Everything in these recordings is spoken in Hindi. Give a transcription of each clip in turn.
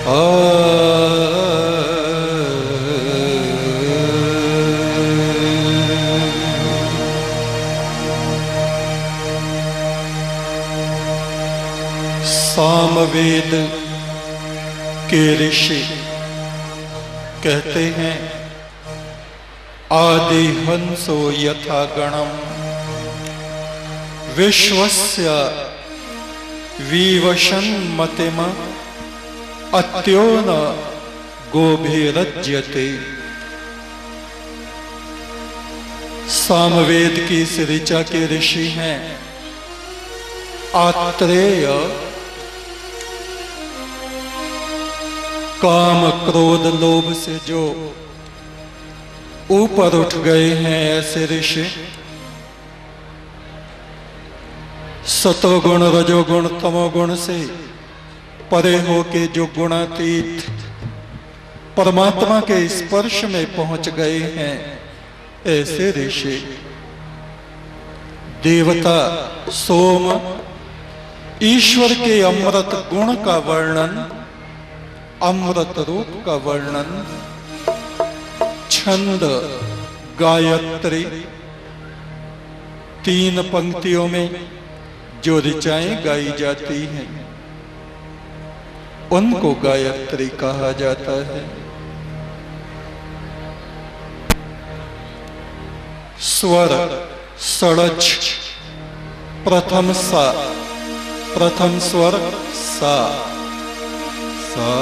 सामवेद के ऋषि कहते हैं, आदि हंसो यथा गणम विश्वस्य विवशन मतिम अत्यो न गोभिरज्यते। सामवेद की इस ऋचा के ऋषि हैं आत्रेय। काम क्रोध लोभ से जो ऊपर उठ गए हैं ऐसे ऋषि, सतोगुण रजोगुण तमोगुण से परे होके जो गुणातीत परमात्मा के स्पर्श में पहुंच गए हैं ऐसे ऋषि, देवता सोम ईश्वर के अमृत गुण का वर्णन, अमृत रूप का वर्णन, छंद गायत्री, 3 पंक्तियों में जो ऋचाएं गाई जाती हैं उनको गायत्री कहा जाता है। स्वर षड्ज, प्रथम सा, प्रथम स्वर सा, सा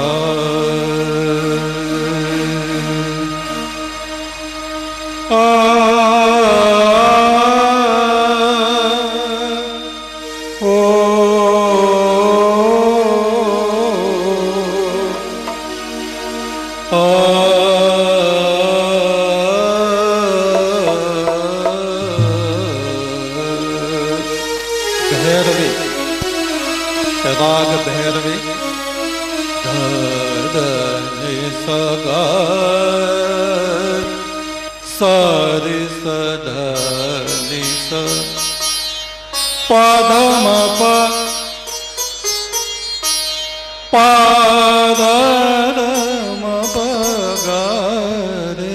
भैरवी, राग भैरवी, सगा सारे सधनि स पाधम पाधम बगारे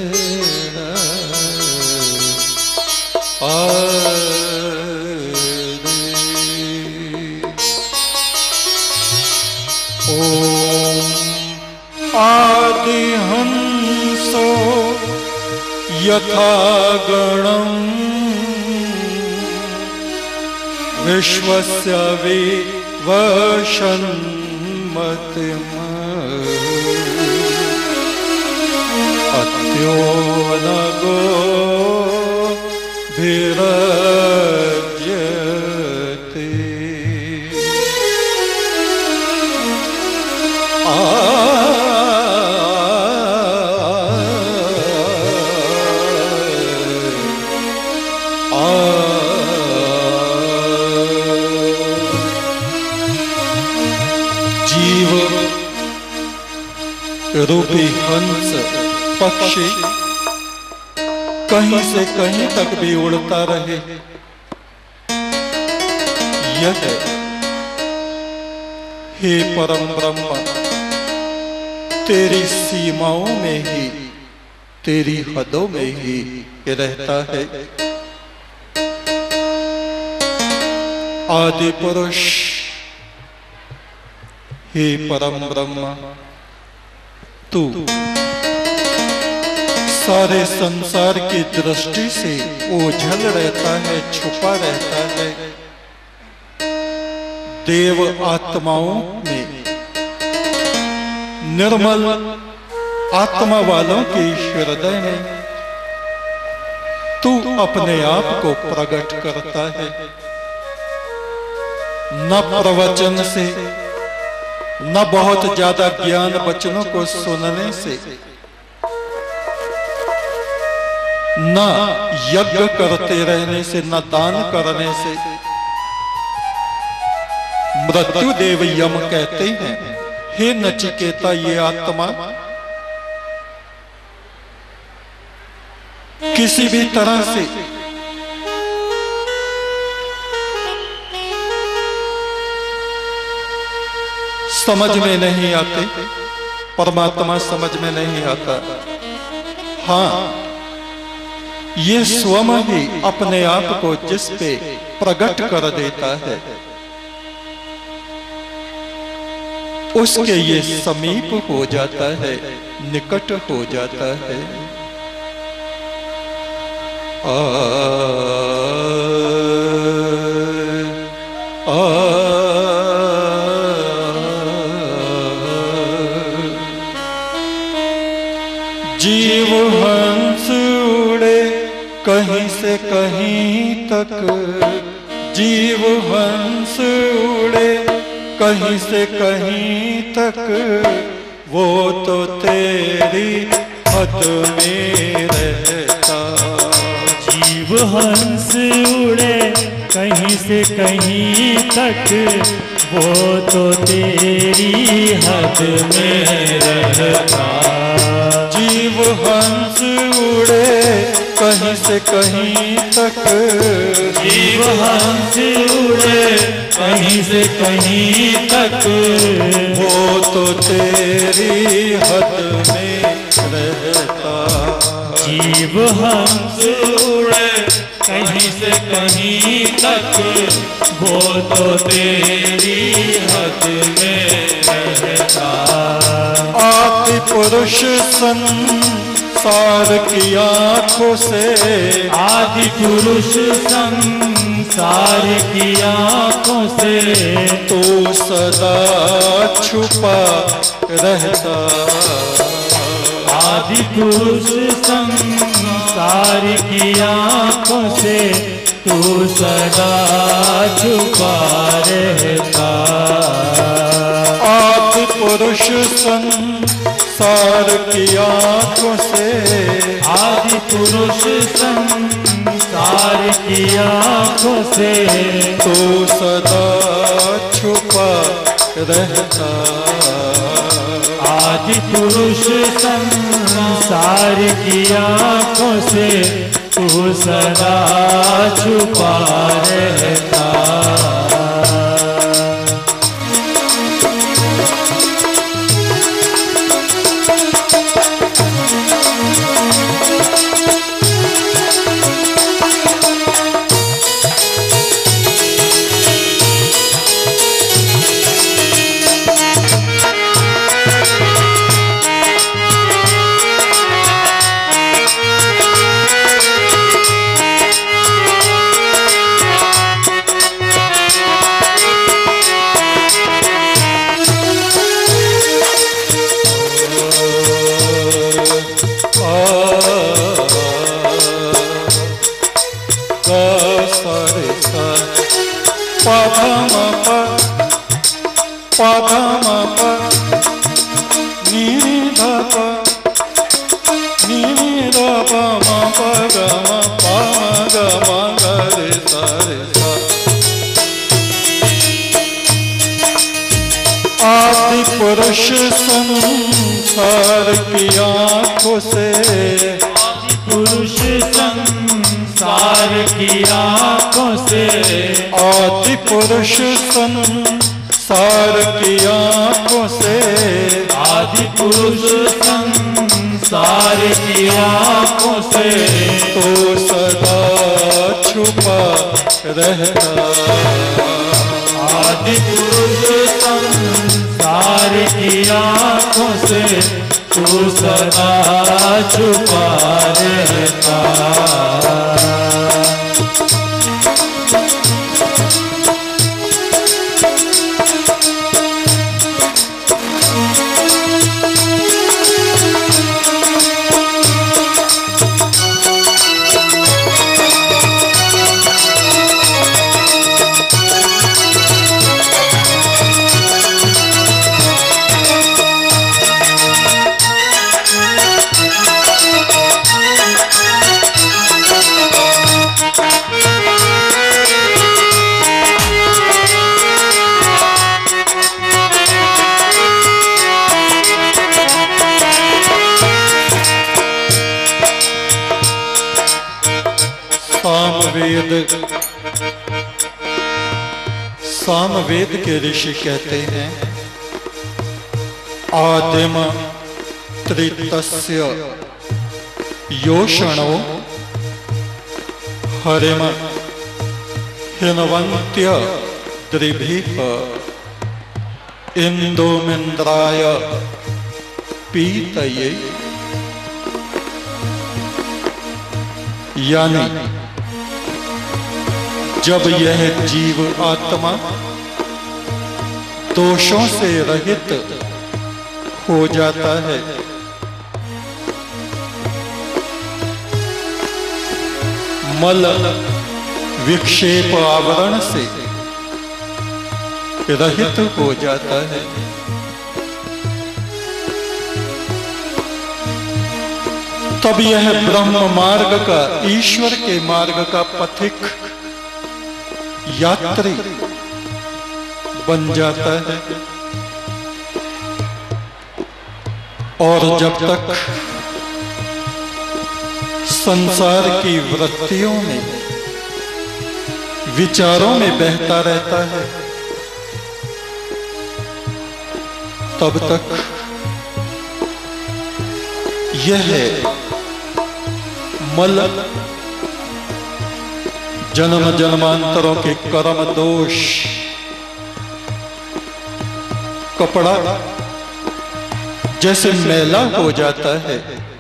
ओम आदि हंसो यथा गणम विश्वस्य विवशन मतिम अत्यो न गोभिरज्यते। जीव रूपी हंस पक्षी कहीं से कहीं तक भी उड़ता रहे, यह हे परम ब्रह्म तेरी सीमाओं में ही, तेरी हदों में ही रहता है। आदि पुरुष हे परम ब्रह्म, तू सारे संसार की दृष्टि से ओझल रहता है, छुपा रहता है। देव आत्माओं में, निर्मल आत्मा वालों के हृदय में तू अपने आप को प्रकट करता है। न प्रवचन से, न बहुत ज्यादा ज्ञान वचनों को सुनने से, न यज्ञ करते रहने से, न दान करने से। मृत्यु देव यम कहते हैं, हे नचिकेता ये आत्मा किसी भी तरह से समझ में नहीं आते, परमात्मा समझ में नहीं आता। हाँ, ये स्वयं ही अपने आप को जिस पे प्रकट कर देता है, उसके ये समीप हो जाता है, निकट हो जाता है। जीव हंस उड़े कहीं से कहीं तक, जीव हंस उड़े कहीं से कहीं तक, वो तो तेरी हद में रहता। जीव हंस उड़े कहीं से कहीं तक, वो तो तेरी हद में रहता। जीव हंस उड़े कहीं से कहीं तक, जीव हंस उड़े कहीं से कहीं तक, वो तो तेरी हद में रहता। जीव हंस उड़े कहीं से कहीं तक, वो तो तेरी हद में रहता। आदि पुरुष संसार की आँखों से, आदि पुरुष संसार की आँखों से, तो सदा छुपा रहता। आदि पुरुष संसार की आँखों से, तू सदा छुपा रहता। आदि पुरुष संसार की आँखों से, आदि पुरुष संसार की आँखों से, तो सदा छुपा रहता। आदि पुरुष संसार की आँखों से, तू सदा छुपा रहता। आदि पुरुष संसार की आँखों से, आदि पुरुष संसार की आँखों से, आदि पुरुष संसार की आँखों से, आदि पुरुष संसार की आँखों से, तो सदा छुपा रहता। आदि पुरुष संसार की आँखों से, तू सदा छुपा रहता। सामवेद के ऋषि कहते हैं, आदिम त्रितस्य योषणो हरिम हिन्वन्त्य द्रिभिः इंदोमिन्द्राय पीतये। यानी जब यह जीव आत्मा दोषों से रहित हो जाता है, मल विक्षेप आवरण से रहित हो जाता है, तब यह ब्रह्म मार्ग का, ईश्वर के मार्ग का पथिक यात्री बन जाता है। और जब तक संसार की वृत्तियों में, विचारों में बहता रहता है, तब तक यह मल जन्म जन्मांतरों के कर्म दोष, कपड़ा जैसे मैला हो जाता है,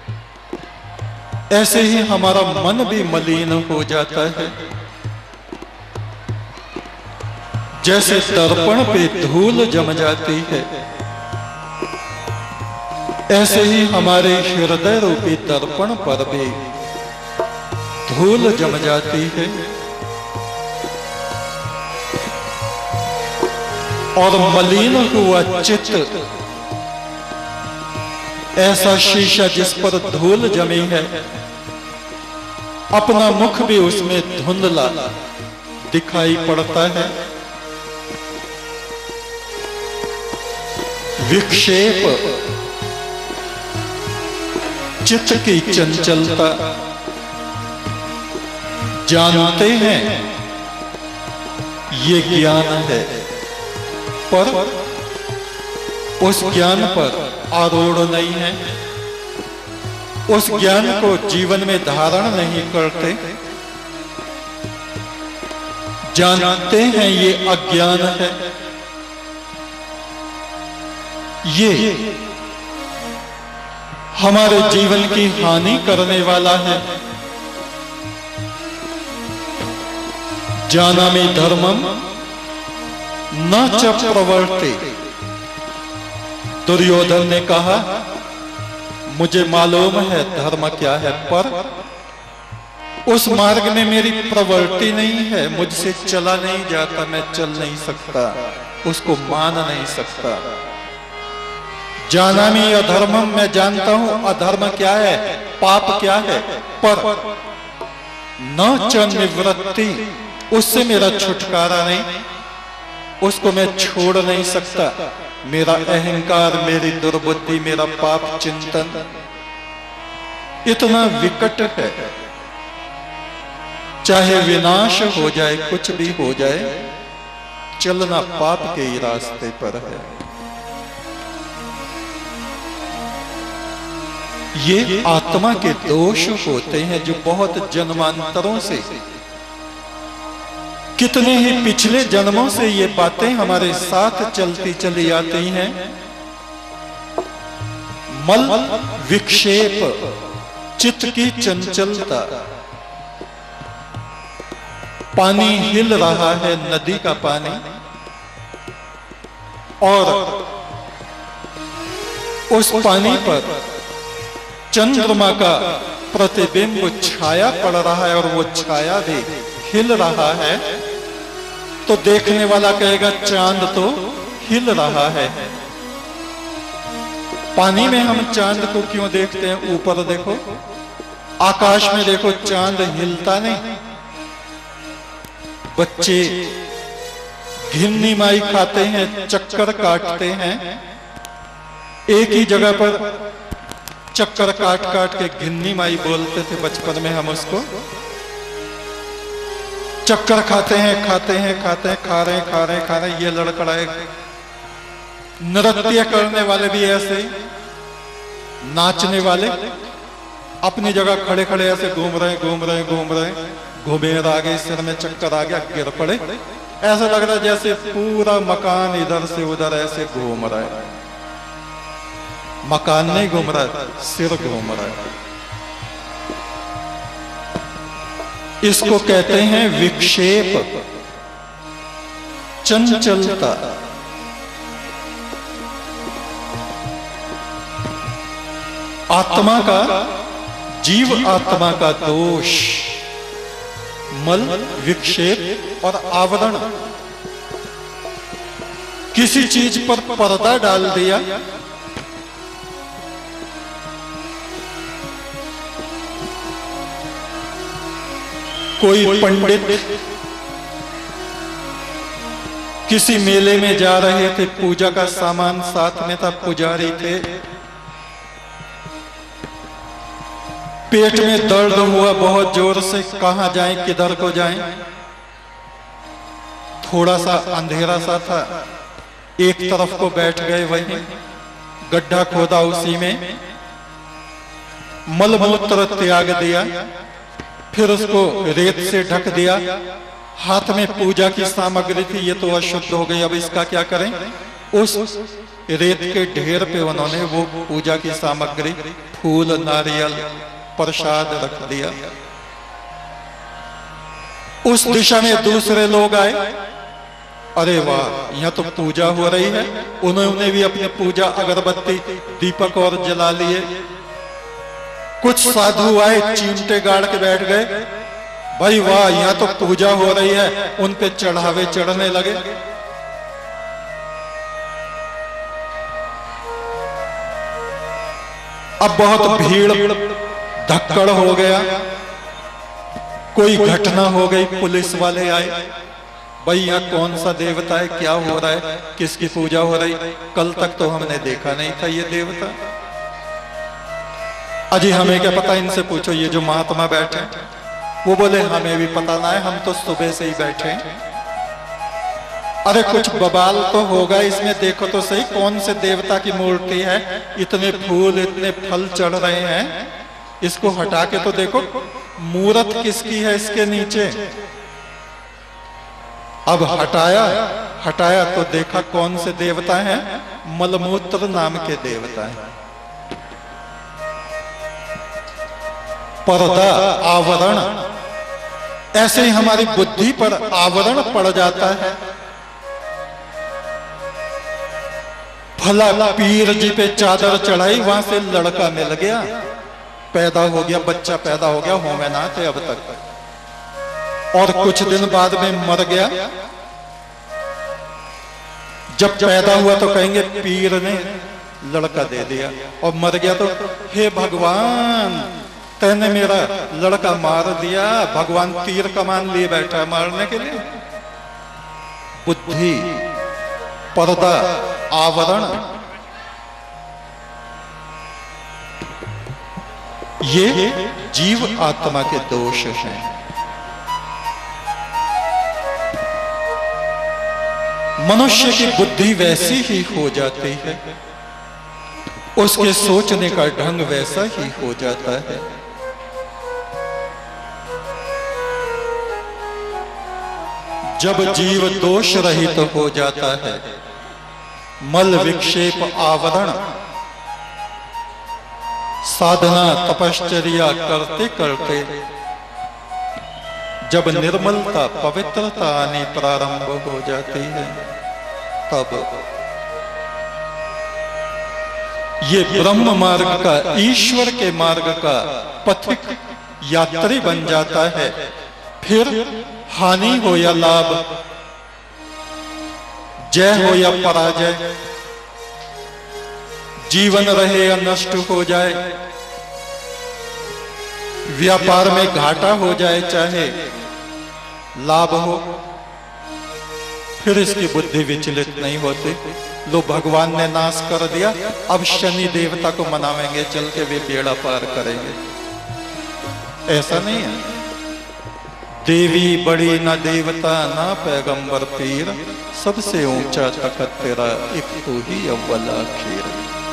ऐसे ही हमारा मन भी मलिन हो जाता है। जैसे दर्पण पे धूल जम जाती है, ऐसे ही हमारे हृदय रूपी दर्पण पर भी धूल जम जाती है। और मलिन हुआ चित्त ऐसा शीशा जिस पर धूल जमी है, अपना मुख भी उसमें धुंधला दिखाई पड़ता है। विक्षेप, चित्त की चंचलता, जानते हैं ये ज्ञान है, पर उस ज्ञान पर आरूढ़ नहीं है, उस ज्ञान को जीवन में धारण नहीं करते। जानते हैं ये अज्ञान है, ये हमारे जीवन की हानि करने वाला है। जानामि धर्मम न च प्रवर्ते। दुर्योधन ने कहा, मुझे मालूम है धर्म क्या है, पर उस मार्ग में मेरी प्रवृत्ति नहीं है, मुझसे चला नहीं जाता, मैं चल नहीं सकता, उसको मान नहीं सकता। जानामि अधर्मम, मैं जानता हूं अधर्म क्या है, पाप क्या है, पर न च निवृत्ति, उससे मेरा छुटकारा नहीं, उसको मैं छोड़ नहीं सकता। मेरा अहंकार, मेरी दुर्बुद्धि, मेरा पाप चिंतन इतना विकट है, चाहे विनाश हो जाए, कुछ भी हो जाए, चलना पाप के ही रास्ते पर है। ये आत्मा के दोष होते हैं जो बहुत जन्मांतरों से, कितने ही पिछले जन्मों से ये बातें हमारे साथ चलती चली आती हैं। मल विक्षेप, चित्त की चंचलता, पानी हिल रहा है, नदी का पानी, और उस पानी पर चंद्रमा का प्रतिबिंब छाया पड़ रहा है और वो छाया भी हिल रहा है, तो देखने वाला कहेगा चांद तो हिल रहा है। पानी में हम चांद को क्यों देखते हैं? ऊपर देखो, आकाश में देखो, चांद हिलता नहीं। बच्चे घिन्नी माई खाते हैं, चक्कर काटते हैं, एक ही जगह पर चक्कर काट काट के घिन्नी माई बोलते थे बचपन में हम उसको। चक्कर खाते हैं, खाते हैं, खाते हैं, खा रहे हैं, ये लड़खड़ाए, नृत्य करने वाले भी ऐसे, नाचने वाले अपनी जगह खड़े खड़े ऐसे घूम रहे घुमेर आ गए, सिर में चक्कर आ गया, गिर पड़े। ऐसा लग रहा है जैसे पूरा मकान इधर से उधर ऐसे घूम रहा है। मकान नहीं घूम रहा है, सिर घूम रहा है। इसको कहते हैं विक्षेप, चंचलता। आत्मा का, जीव आत्मा का दोष मल, विक्षेप और आवरण। किसी चीज पर पर्दा डाल दिया, कोई पंडित किसी मेले में जा रहे थे, पूजा का सामान साथ में था, पुजारी थे, पेट में दर्द हुआ बहुत जोर से, कहां जाएं किधर को जाएं। थोड़ा सा अंधेरा सा था, एक तरफ को बैठ गए, वहीं गड्ढा खोदा, उसी में मलमूत्र त्याग दिया, फिर उसको रेत से ढक दिया। हाथ में पूजा की सामग्री थी, ये तो अशुद्ध हो गई, अब इसका क्या करें। उस रेत के ढेर पे उन्होंने वो पूजा की सामग्री, फूल, नारियल, प्रसाद रख दिया। उस दिशा में दूसरे लोग आए, अरे वाह, यहाँ तो पूजा हो रही है। उन्होंने भी अपनी पूजा अगरबत्ती, दीपक और जला लिए। कुछ साधु आए, चिमटे गाड़ के बैठ गए, भाई वाह, यहाँ तो पूजा हो रही है। उन पे चढ़ावे चढ़ने लगे। अब बहुत भीड़, धक्कड़ हो गया, कोई घटना हो गई, पुलिस वाले आए, भाई यहाँ कौन सा देवता है, क्या हो रहा है, किसकी पूजा हो रही, कल तक तो हमने देखा नहीं था ये देवता। अजी हमें क्या पता, इनसे पूछो, ये जो महात्मा बैठे। वो बोले हमें भी पता ना है, हम तो सुबह से ही बैठे। अरे कुछ बवाल तो होगा इसमें, देखो तो सही कौन से देवता की मूर्ति है, इतने फूल, इतने फल चढ़ रहे हैं, इसको हटा के तो देखो मूर्त किसकी है इसके नीचे। अब हटाया तो देखा कौन से देवता हैं, मलमूत्र नाम के देवता हैं। पर्दा, आवरण, ऐसे ही हमारी बुद्धि पर आवरण पड़ जाता है। भला पीर जी पे चादर चढ़ाई, वहां से लड़का मिल गया, पैदा हो गया, बच्चा पैदा हो गया, होमे ना थे अब तक, और कुछ दिन बाद में मर गया। जब पैदा हुआ तो कहेंगे पीर ने लड़का दे दिया, और मर गया तो हे भगवान, तैने मेरा लड़का मार दिया। भगवान तीर कमान लिए बैठा है मारने के लिए। बुद्धि, पर्दा, आवरण, ये जीव आत्मा के दोष हैं। मनुष्य की बुद्धि वैसी ही हो जाती है, उसके सोचने का ढंग वैसा ही हो जाता है। जब जीव दोष रहित तो हो जाता है, मल, विक्षेप, आवरण, साधना, तपश्चर्या करते करते जब निर्मलता, पवित्रता आनी प्रारंभ हो जाती है, तब ये ब्रह्म मार्ग का, ईश्वर के मार्ग का पथिक यात्री बन जाता है। फिर हानि हो या लाभ, जय हो या पराजय, जीवन रहे या नष्ट हो जाए, व्यापार में घाटा हो जाए चाहे लाभ हो, फिर इसकी बुद्धि विचलित नहीं होती। लो भगवान ने नाश कर दिया, अब शनि देवता को मनावेंगे, चल के वे बेड़ा पार करेंगे। ऐसा नहीं है। देवी बड़ी ना देवता ना पैगंबर पीर, सबसे ऊंचा तखत तेरा एक तू ही अव्वल आखिर।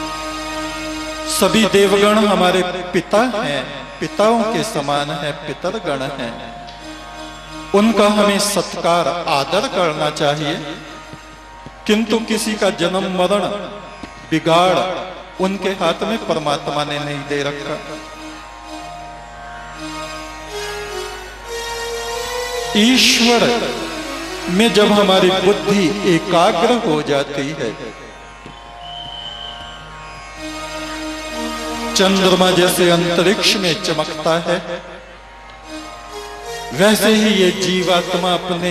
सभी देवगण हमारे पिता हैं, पिताओं के समान है, पितरगण हैं। उनका हमें सत्कार आदर करना चाहिए, किंतु किसी का जन्म मरण बिगाड़ उनके हाथ में परमात्मा ने नहीं दे रखा। ईश्वर में जब हमारी बुद्धि एकाग्र हो जाती है, चंद्रमा जैसे अंतरिक्ष में चमकता है, वैसे ही ये जीवात्मा अपने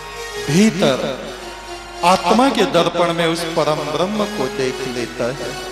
भीतर आत्मा के दर्पण में उस परम ब्रह्म को देख लेता है।